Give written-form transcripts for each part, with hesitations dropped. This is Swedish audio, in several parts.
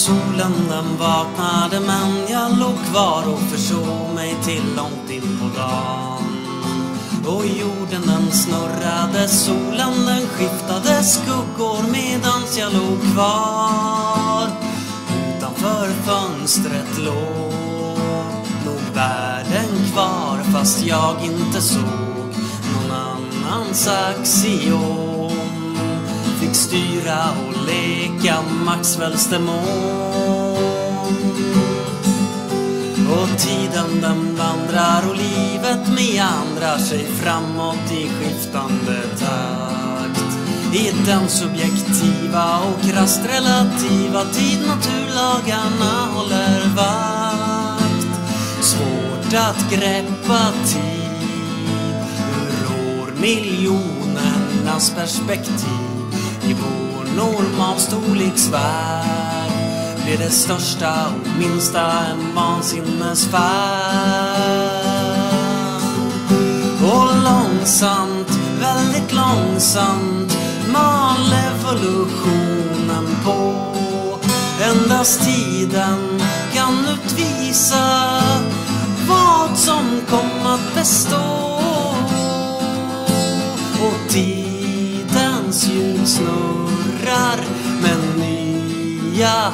Solen den vaknade men jag låg kvar och försov mig till långt in på dagen. Och jorden den snurrade, solen den skiftade skuggor medans jag låg kvar. Utanför fönstret låg världen kvar fast jag inte såg någon annans axiom. Fick styra och leka Maxwells demon. Och tiden den vandrar och livet meandrar sig framåt i skiftande takt. I den subjektiva och krasst relativa tid naturlagarna håller vakt. Svårt att greppa tid ur årmiljonernas perspektiv. I vår normalstorleksvärld blir det största och minsta en vansinnesfärd. Och långsamt, väldigt långsamt mal evolutionen på. Endast tiden kan utvisa vad som kommer att bestå. Och tidens hjul snurrar med nya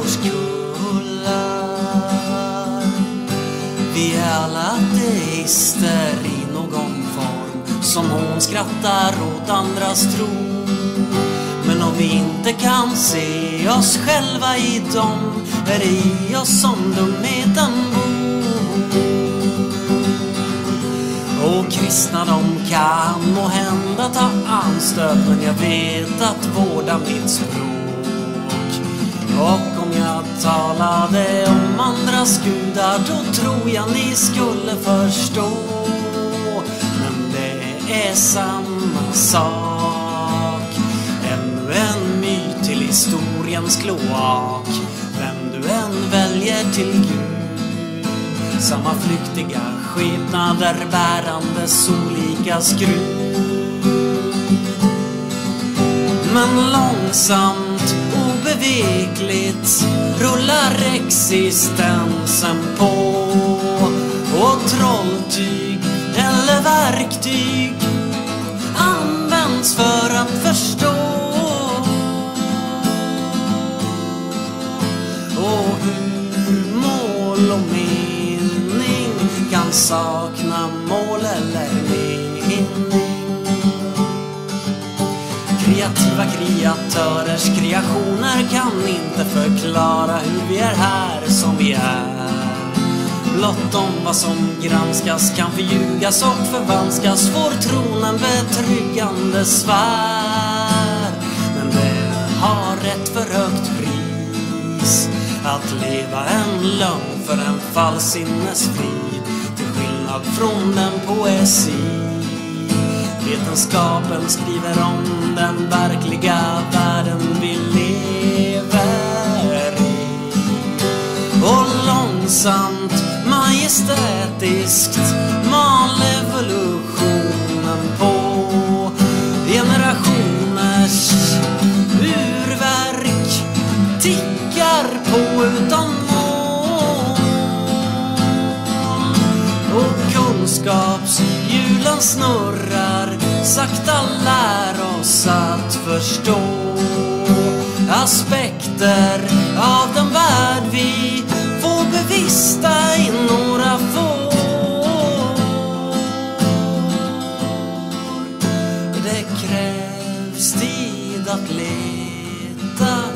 årskullar. Vi är alla ateister i någon form, som hon skrattar åt andras tro. Men om vi inte kan se oss själva i dem, är det i oss som dumheten bor. Och kristna de kan må hända ta anstöt, men jag vet att vårda mitt språk. Och om jag talade om andras gudar, då tror jag ni skulle förstå. Men det är samma sak, ännu en myt till historiens kloak. Vem du än väljer till Gud, samma flyktiga skepnader bärandes olika skrud. Men långsamt, obevekligt rullar existensen på. Och trolltyg eller verktyg används för att förstå. Och hur mål och mening kan sakna mål eller mening. Kreativa kreatörers kreationer kan inte förklara hur vi är här som vi är. Blott om vad som granskas kan förljugas och förvanskas, får tron en betryggande sfär. Men det har ett för högt pris att leva en lögn för en falsk sinnesfrid. Till skillnad från den poesi vetenskapen skriver om den verkliga världen vi lever i. Och långsamt, majestätiskt mal evolutionen på. Generationers urverk tickar på utan mål. Och kunskapshjulen snurrar, sakta lär oss att förstå aspekter av den värld vi får bevista i några få. Det krävs tid att leta